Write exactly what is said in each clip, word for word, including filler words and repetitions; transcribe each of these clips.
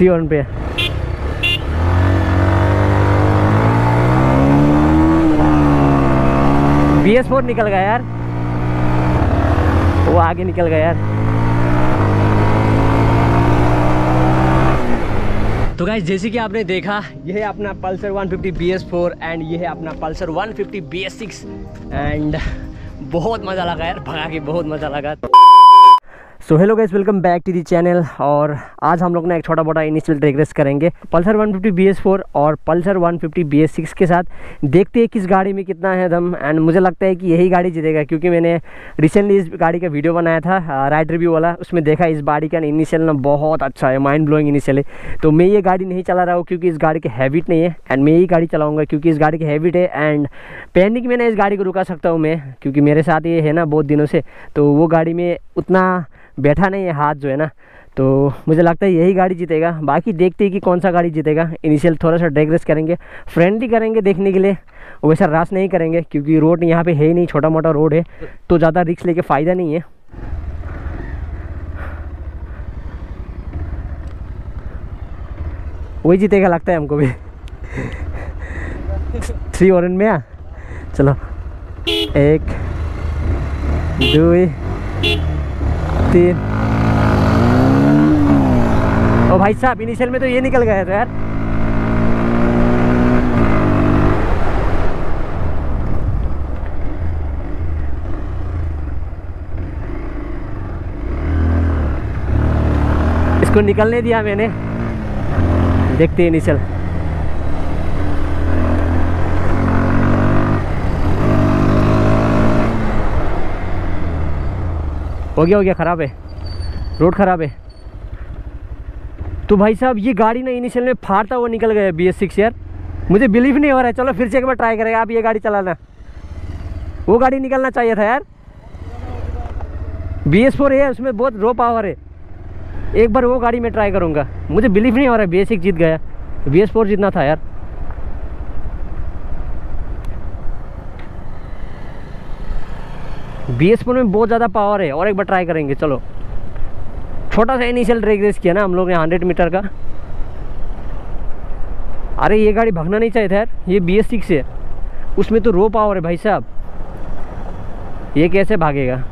Three one पे। B S four निकल गया यार, वो आगे निकल गया यार। तो गाइस जैसे कि आपने देखा, यह है अपना Pulsar one fifty B S four and ये है अपना Pulsar one fifty B S six and बहुत मज़ा लगा यार, भगा के बहुत मज़ा लगा। So hello guys, welcome back to the channel. और आज हम लोग ना एक छोटा मोटा इनिशियल ड्रैग रेस करेंगे Pulsar one fifty B S four और Pulsar one fifty B S six के साथ। देखते हैं किस गाड़ी में कितना है दम, एंड मुझे लगता है कि यही गाड़ी जीतेगा, क्योंकि मैंने रिसेंटली इस गाड़ी का वीडियो बनाया था राइड रिव्यू वाला, उसमें देखा इस गाड़ी का इनिशियल ना बहुत अच्छा है, माइंड ब्लोइंग इनिशियल है। तो मैं ये गाड़ी नहीं चला रहा हूँ क्योंकि इस गाड़ी की हैबिट नहीं है, एंड मैं यही गाड़ी चलाऊँगा क्योंकि इस गाड़ी की हैबिट है, एंड पैनिक में ना इस गाड़ी को रुका सकता हूँ मैं, क्योंकि मेरे साथ ये है ना बहुत दिनों से, तो वो गाड़ी में उतना बैठा नहीं है हाथ जो है ना, तो मुझे लगता है यही गाड़ी जीतेगा। बाकी देखते हैं कि कौन सा गाड़ी जीतेगा। इनिशियल थोड़ा सा ड्रैग रेस करेंगे, फ्रेंडली करेंगे देखने के लिए, वैसा रास नहीं करेंगे क्योंकि रोड यहाँ पे है ही नहीं, छोटा मोटा रोड है, तो ज़्यादा रिस्क लेके फ़ायदा नहीं है। वही जीतेगा लगता है हमको भी। थ्री ओरन में आ चलो, एक दो तीन। ओ भाई साहब, इनिशियल में तो ये निकल गया था यार। इसको निकलने दिया मैंने, देखते हैं इनिशियल। हो गया हो गया, ख़राब है, रोड ख़राब है। तो भाई साहब ये गाड़ी ना इनिशियल में फाड़ता हुआ निकल गया बी एस सिक्स यार, मुझे बिलीव नहीं हो रहा है। चलो फिर से एक बार ट्राई करेंगे। आप ये गाड़ी चलाना, वो गाड़ी निकलना चाहिए था यार। बी एस फोर है, उसमें बहुत रो पावर है। एक बार वो गाड़ी में ट्राई करूँगा, मुझे बिलीव नहीं हो रहा है बी एस सिक्स जीत गया, बी एस फोर जीतना था यार। बी एस फोर में बहुत ज़्यादा पावर है, और एक बार ट्राई करेंगे। चलो, छोटा सा इनिशियल ड्रैग रेस किया ना हम लोग ने हंड्रेड मीटर का। अरे ये गाड़ी भागना नहीं चाहिए था यार, ये बी एस सिक्स है, उसमें तो रो पावर है भाई साहब, ये कैसे भागेगा।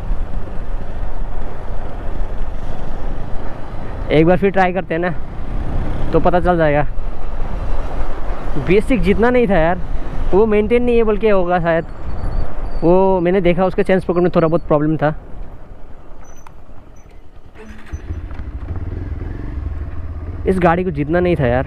एक बार फिर ट्राई करते हैं ना, तो पता चल जाएगा। बी एस सिक्स जीतना नहीं था यार, वो मेंटेन नहीं है बोल के होगा शायद, वो मैंने देखा उसके चेंज पकड़ में थोड़ा बहुत प्रॉब्लम था। इस गाड़ी को जीतना नहीं था यार।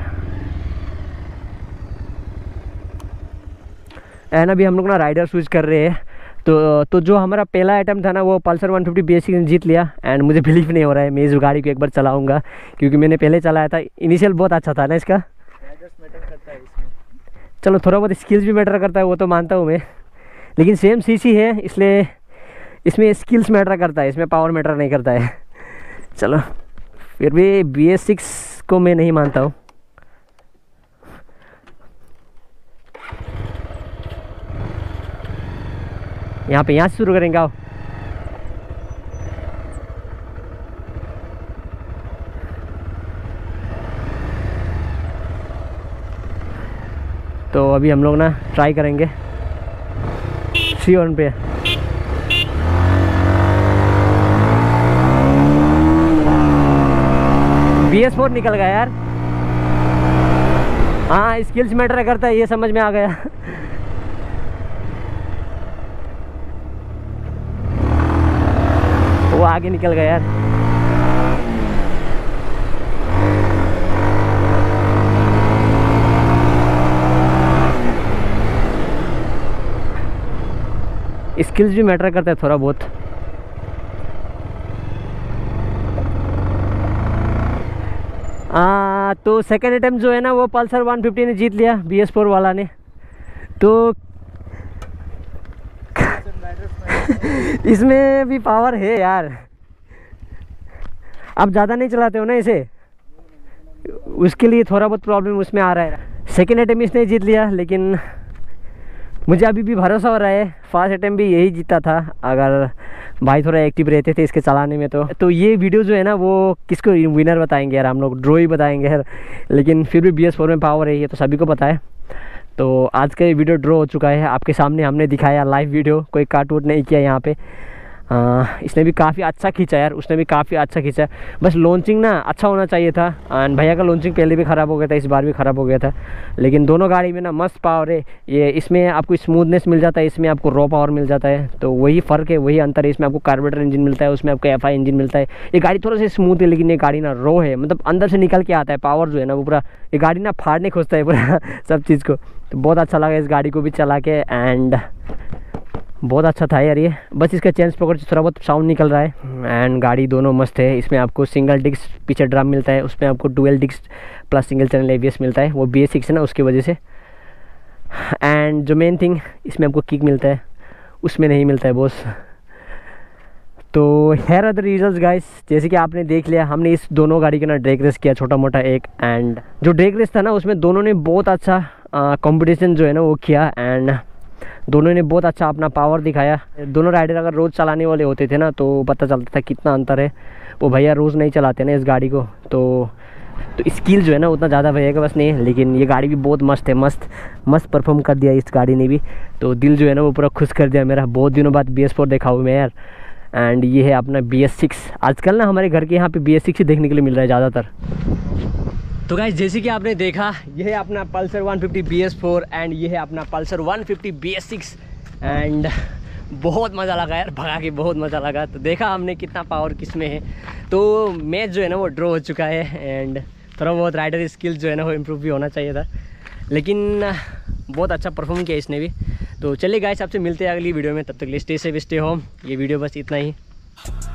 एंड अभी हम लोग ना राइडर स्विच कर रहे हैं, तो तो जो हमारा पहला आइटम था ना वो Pulsar one fifty B S six ने जीत लिया। एंड मुझे बिलीव नहीं हो रहा है, मैं इस गाड़ी को एक बार चलाऊंगा क्योंकि मैंने पहले चलाया था। इनिशियल बहुत अच्छा था ना इसका। मैटर करता है इसमें। चलो थोड़ा बहुत स्किल्स भी मैटर करता है, वो तो मानता हूँ मैं, लेकिन सेम सीसी है इसलिए इसमें स्किल्स मैटर करता है, इसमें पावर मैटर नहीं करता है। चलो फिर भी बी एस सिक्स को मैं नहीं मानता हूँ। यहाँ पे यहाँ से शुरू करेंगे। आओ, तो अभी हम लोग ना ट्राई करेंगे थ्री वन पे। बी एस फोर निकल गया यार। हाँ, स्किल्स मैटर करता है, ये समझ में आ गया। वो आगे निकल गया यार। स्किल्स भी मैटर करता है थोड़ा बहुत। आ, तो सेकेंड अटेम्प्ट जो है ना वो पल्सर वन फिफ्टी ने जीत लिया, बी एस फोर वाला ने। तो इसमें भी पावर है यार। आप ज़्यादा नहीं चलाते हो ना इसे, उसके लिए थोड़ा बहुत प्रॉब्लम उसमें आ रहा है। सेकेंड अटेम्प्ट इसने जीत लिया, लेकिन मुझे अभी भी भरोसा हो रहा है फर्स्ट अटेम्प्ट भी यही जीता था, अगर भाई थोड़ा एक्टिव रहते थे इसके चलाने में। तो तो ये वीडियो जो है ना वो किसको विनर बताएंगे यार, हम लोग ड्रॉ ही बताएंगे यार, लेकिन फिर भी बी एस फोर में पावर है ये तो सभी को पता है। तो आज का ये वीडियो ड्रॉ हो चुका है, आपके सामने हमने दिखाया लाइव वीडियो, कोई काट वूट नहीं किया यहाँ पे। आ, इसने भी काफ़ी अच्छा खींचा यार, उसने भी काफ़ी अच्छा खींचा, बस लॉन्चिंग ना अच्छा होना चाहिए था। एंड भैया का लॉन्चिंग पहले भी ख़राब हो गया था, इस बार भी ख़राब हो गया था, लेकिन दोनों गाड़ी में ना मस्त पावर है। ये इसमें आपको स्मूथनेस मिल जाता है, इसमें आपको रॉ पावर मिल जाता है, तो वही फ़र्क है, वही अंतर है। इसमें आपको कार्बोरेटर इंजन मिलता है, उसमें आपको एफ आई इंजन मिलता है। ये गाड़ी थोड़ा सा स्मूथ है, लेकिन ये गाड़ी ना रॉ है, मतलब अंदर से निकल के आता है पावर जो है ना वो पूरा, ये गाड़ी ना फाड़ने खोजता है पूरा सब चीज़ को। तो बहुत अच्छा लगा इस गाड़ी को भी चला के, एंड बहुत अच्छा था यार ये। बस इसका चेंज पकड़ थोड़ा बहुत साउंड निकल रहा है, एंड गाड़ी दोनों मस्त है। इसमें आपको सिंगल डिस्क पीछे ड्रम मिलता है, उसमें आपको dual disc plus single channel A B S मिलता है, वो बी एस सिक्स है ना उसकी वजह से। एंड जो मेन थिंग इसमें आपको किक मिलता है, उसमें नहीं मिलता है बॉस। तो हेयर अदर रिजल्ट्स गाइस, जैसे कि आपने देख लिया, हमने इस दोनों गाड़ी का ना ड्रैग रेस किया छोटा मोटा एक, एंड जो ड्रैग रेस था ना उसमें दोनों ने बहुत अच्छा कंपटीशन जो है ना वो किया, एंड दोनों ने बहुत अच्छा अपना पावर दिखाया। दोनों राइडर अगर रोज़ चलाने वाले होते थे ना तो पता चलता था कितना अंतर है। वो भैया रोज़ नहीं चलाते ना इस गाड़ी को, तो तो स्किल जो है ना उतना ज़्यादा भैया के पास नहीं है, लेकिन ये गाड़ी भी बहुत मस्त है, मस्त मस्त परफॉर्म कर दिया इस गाड़ी ने भी। तो दिल जो है ना वो पूरा खुश कर दिया मेरा, बहुत दिनों बाद बी एस फोर देखा हूँ मैं यार। एंड ये है अपना बी एस सिक्स, आजकल ना हमारे घर के यहाँ पे बी एस सिक्स ही देखने के लिए मिल रहा है ज़्यादातर। तो गाइस जैसे कि आपने देखा, ये है अपना Pulsar one fifty B S four and ये है अपना Pulsar one fifty B S six, and बहुत मज़ा लगा यार, भगा के बहुत मज़ा लगा। तो देखा हमने कितना पावर किस में है। तो मैच जो है ना वो ड्रॉ हो चुका है, एंड थोड़ा बहुत राइडर स्किल जो है ना वो इम्प्रूव भी होना चाहिए था, लेकिन बहुत अच्छा परफॉर्म किया इसने भी। तो चलिए गाइस आपसे मिलते हैं अगली वीडियो में, तब तक के लिए स्टे सेफ स्टे होम। ये वीडियो बस इतना ही।